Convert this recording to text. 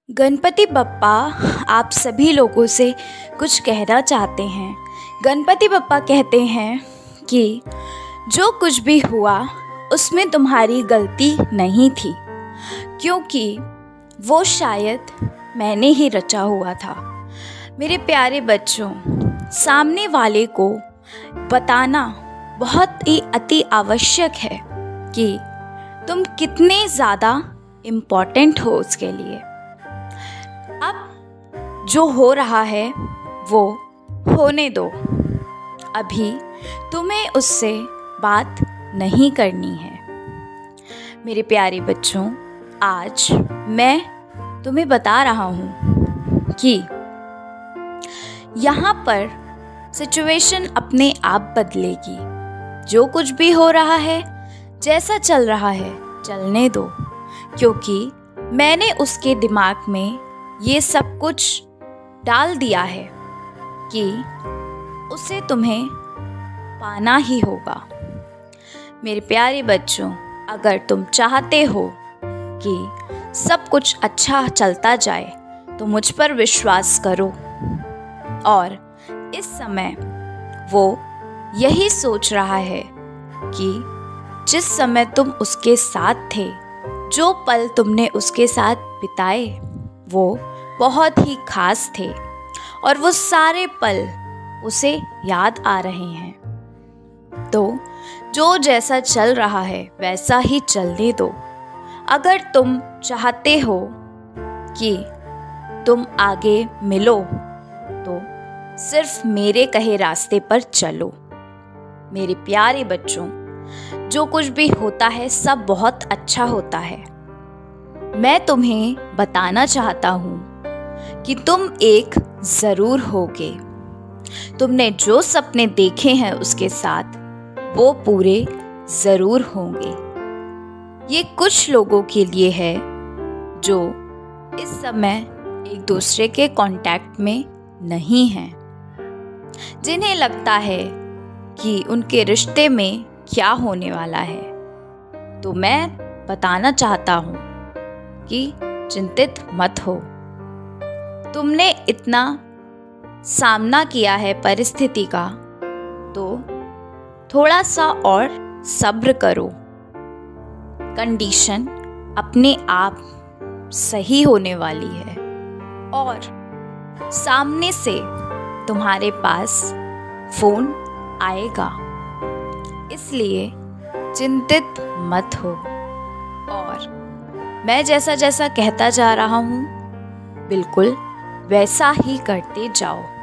गणपति बप्पा आप सभी लोगों से कुछ कहना चाहते हैं। गणपति बप्पा कहते हैं कि जो कुछ भी हुआ उसमें तुम्हारी गलती नहीं थी, क्योंकि वो शायद मैंने ही रचा हुआ था। मेरे प्यारे बच्चों, सामने वाले को बताना बहुत ही अति आवश्यक है कि तुम कितने ज़्यादा इम्पोर्टेंट हो उसके लिए। अब जो हो रहा है वो होने दो, अभी तुम्हें उससे बात नहीं करनी है। मेरे प्यारे बच्चों, आज मैं तुम्हें बता रहा हूँ कि यहाँ पर सिचुएशन अपने आप बदलेगी। जो कुछ भी हो रहा है, जैसा चल रहा है, चलने दो, क्योंकि मैंने उसके दिमाग में ये सब कुछ डाल दिया है कि उसे तुम्हें पाना ही होगा। मेरे प्यारे बच्चों, अगर तुम चाहते हो कि सब कुछ अच्छा चलता जाए तो मुझ पर विश्वास करो। और इस समय वो यही सोच रहा है कि जिस समय तुम उसके साथ थे, जो पल तुमने उसके साथ बिताए, वो बहुत ही खास थे और वो सारे पल उसे याद आ रहे हैं। तो जो जैसा चल रहा है वैसा ही चलने दो। अगर तुम चाहते हो कि तुम आगे मिलो तो सिर्फ मेरे कहे रास्ते पर चलो। मेरे प्यारे बच्चों, जो कुछ भी होता है सब बहुत अच्छा होता है। मैं तुम्हें बताना चाहता हूँ कि तुम एक ज़रूर होगे। तुमने जो सपने देखे हैं उसके साथ वो पूरे ज़रूर होंगे। ये कुछ लोगों के लिए है जो इस समय एक दूसरे के कांटेक्ट में नहीं हैं, जिन्हें लगता है कि उनके रिश्ते में क्या होने वाला है। तो मैं बताना चाहता हूँ कि चिंतित मत हो। तुमने इतना सामना किया है परिस्थिति का, तो थोड़ा सा और सब्र करो। कंडीशन अपने आप सही होने वाली है और सामने से तुम्हारे पास फोन आएगा, इसलिए चिंतित मत हो। और मैं जैसा जैसा कहता जा रहा हूँ, बिल्कुल वैसा ही करते जाओ।